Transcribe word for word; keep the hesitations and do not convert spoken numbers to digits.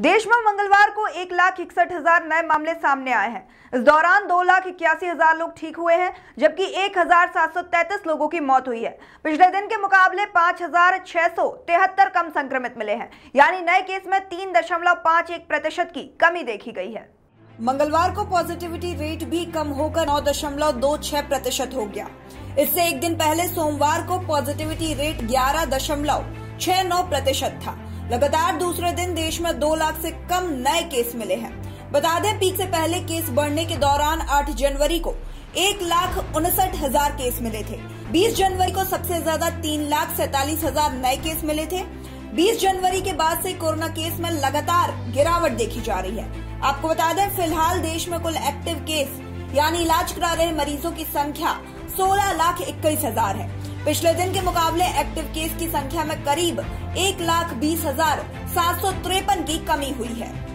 देश में मंगलवार को एक लाख इकसठ हजार नए मामले सामने आए हैं। इस दौरान दो लाख इक्यासी हजार लोग ठीक हुए हैं, जबकि एक हजार सात सौ तैंतीस लोगों की मौत हुई है। पिछले दिन के मुकाबले पांच हजार छह सौ तिहत्तर कम संक्रमित मिले हैं, यानी नए केस में तीन दशमलव पांच एक प्रतिशत की कमी देखी गई है। मंगलवार को पॉजिटिविटी रेट भी कम होकर नौ दशमलव दो छह प्रतिशत हो गया। इससे एक दिन पहले सोमवार को पॉजिटिविटी रेट ग्यारह दशमलव छह नौ प्रतिशत था। लगातार दूसरे दिन देश में दो लाख से कम नए केस मिले हैं। बता दें, पीक से पहले केस बढ़ने के दौरान आठ जनवरी को एक लाख उनसठ हजार केस मिले थे। बीस जनवरी को सबसे ज्यादा तीन लाख सैतालीस हजार नए केस मिले थे। बीस जनवरी के बाद से कोरोना केस में लगातार गिरावट देखी जा रही है। आपको बता दें, फिलहाल देश में कुल एक्टिव केस यानी इलाज करा रहे मरीजों की संख्या सोलह लाख इक्कीस हजार है। पिछले दिन के मुकाबले एक्टिव केस की संख्या में करीब एक लाख बीस हजार सात सौ तिरपन की कमी हुई है।